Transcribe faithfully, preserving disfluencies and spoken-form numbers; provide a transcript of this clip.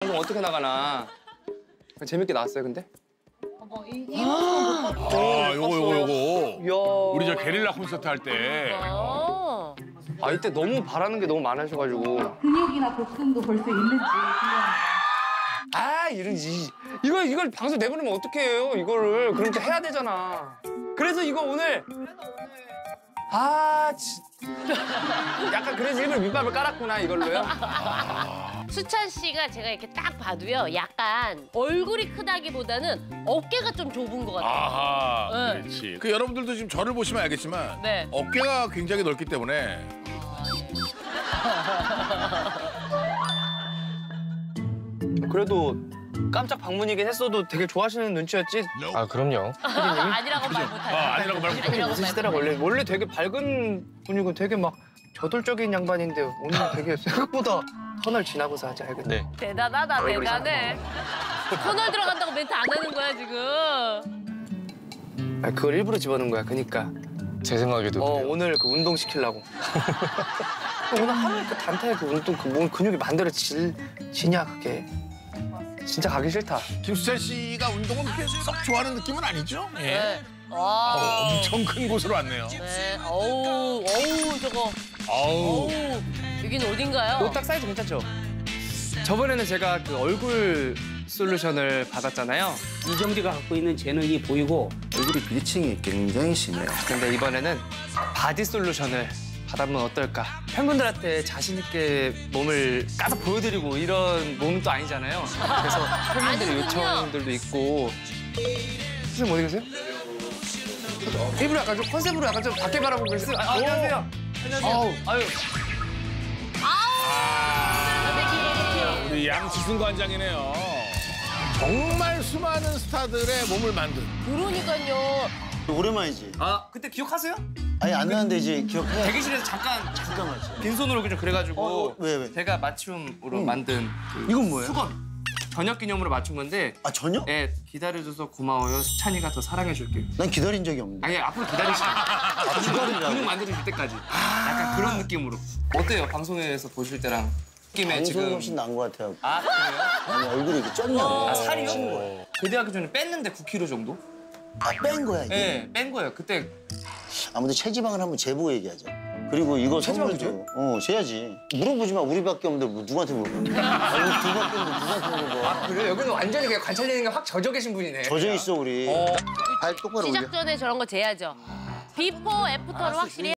앨범 어떻게 나가나. 재밌게 나왔어요, 근데? 어머, 이, 이 모습은 못 봤어. 아, 요거, 요거, 요거. 이야. 우리 저 게릴라 콘서트 할 때. 어. 아, 이때 너무 바라는 게 너무 많으셔가지고. 근육이나 복근도 볼 수 있는지 궁금합니다. 아, 이러지. 이걸, 이걸 방송 내보내면 어떻게 해요, 이거를. 그렇게 해야 되잖아. 그래서 이거 오늘. 아, 진 약간 그래서 일부러 밑밥을 깔았구나, 이걸로요. 수찬 씨가 제가 이렇게 딱 봐도요, 약간 얼굴이 크다기보다는 어깨가 좀 좁은 것 같아요. 아하, 네. 그렇지. 그 여러분들도 지금 저를 보시면 알겠지만 네. 어깨가 굉장히 넓기 때문에 그래도 깜짝 방문이긴 했어도 되게 좋아하시는 눈치였지? 아 그럼요. 아니라고 말 못하죠. 아, 아니라고 말 못하죠. 아니라고 말 있으시더라 원래 원래 되게 밝은 분이고 되게 막 저돌적인 양반인데 오늘 되게 생각보다 터널 지나고서 하지 알겠네. 네. 대단하다, 얼굴이 대단해. 터널 들어간다고 멘트 안 하는 거야, 지금. 아, 그걸 일부러 집어넣은 거야. 그니까. 제 생각에도 어 그래요. 오늘 그 운동 시키려고. 오늘 하루 그 단타에 그 운동 그 몸 근육이 만들어질 지냐 그게. 진짜 가기 싫다. 김수찬 씨가 운동은 그렇게 썩 좋아하는 느낌은 아니죠? 예. 네. 어, 와. 엄청 큰 곳으로 왔네요. 네. 어우, 어우, 저거. 아우. 어우. 여긴 어딘가요? 옷 딱 사이즈 괜찮죠? 저번에는 제가 그 얼굴 솔루션을 받았잖아요. 이정재가 갖고 있는 재능이 보이고 얼굴이 빌칭이 굉장히 심해요. 근데 이번에는 바디 솔루션을 받아보면 어떨까? 팬분들한테 자신 있게 몸을 까서 보여드리고 이런 몸은 또 아니잖아요. 그래서 팬분들의 아니군요. 요청들도 있고. 선생님 어디 계세요? 일부러 약간 좀 컨셉으로 약간 좀 밖에 바라보고 계세요. 아, 안녕하세요. 안녕하세요. 아우, 아유. 우리 양치순 관장이네요. 정말 수많은 스타들의 몸을 만든. 그러니까요. 오랜만이지. 아, 그때 기억하세요? 아니 안 나는데 이제 기억해. 대기실에서 잠깐 잠깐만. 빈손으로 좀 그래가지고 어, 왜, 왜? 제가 맞춤으로 만든 그 이건 뭐예요? 수건 저녁 기념으로 맞춘 건데 아 전혀? 예, 기다려줘서 고마워요. 수찬이가 더 사랑해줄게. 난 기다린 적이 없는데. 아니 앞으로 기다리시죠. 아, 기다리라고? 근육 만들어줄 때까지. 약간 그런 느낌으로. 어때요? 방송에서 보실 때랑 느낌에 방송이 지금. 훨씬 나은 것 같아요. 아 그래요? 아니 얼굴이 이렇게 쪘냐고. 아 살이요? 그 대학교 전에 뺐는데 구 킬로그램 정도? 아, 뺀 거야 이게. 예, 뺀 거예요. 그때 아무튼 체지방을 한번 재보고 얘기하자. 그리고 이거 선물 줘. 어, 재야지. 물어보지 마. 우리밖에 없는데 뭐 누구한테 물어봐. 아, 우리 둘밖에 없는데 누구한테 물어봐. 아 그래요? 여기는 완전히 그냥 관찰되는 게 확 젖어 계신 분이네. 젖어 있어 우리. 어. 발 똑바로 올려. 시작 전에 저런 거 재야죠. 비포, 애프터를 확실히